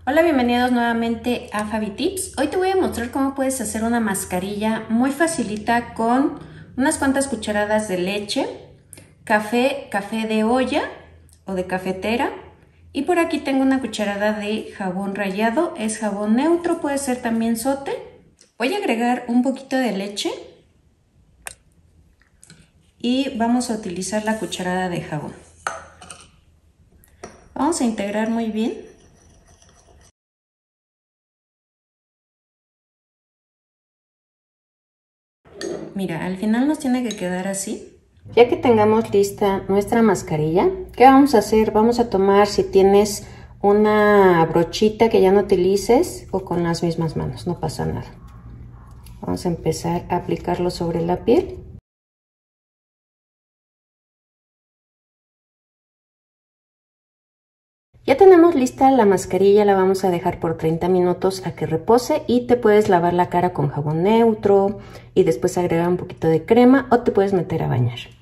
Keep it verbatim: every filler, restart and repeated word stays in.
Hola, bienvenidos nuevamente a Fabi Tips. Hoy te voy a mostrar cómo puedes hacer una mascarilla muy facilita con unas cuantas cucharadas de leche, café, café de olla o de cafetera, y por aquí tengo una cucharada de jabón rallado, es jabón neutro, puede ser también sote. Voy a agregar un poquito de leche y vamos a utilizar la cucharada de jabón. Vamos a integrar muy bien. Mira, al final nos tiene que quedar así. Ya que tengamos lista nuestra mascarilla, ¿qué vamos a hacer? Vamos a tomar, si tienes una brochita que ya no utilices, o con las mismas manos, no pasa nada. Vamos a empezar a aplicarlo sobre la piel. Ya tenemos lista la mascarilla, la vamos a dejar por treinta minutos a que repose y te puedes lavar la cara con jabón neutro y después agregar un poquito de crema o te puedes meter a bañar.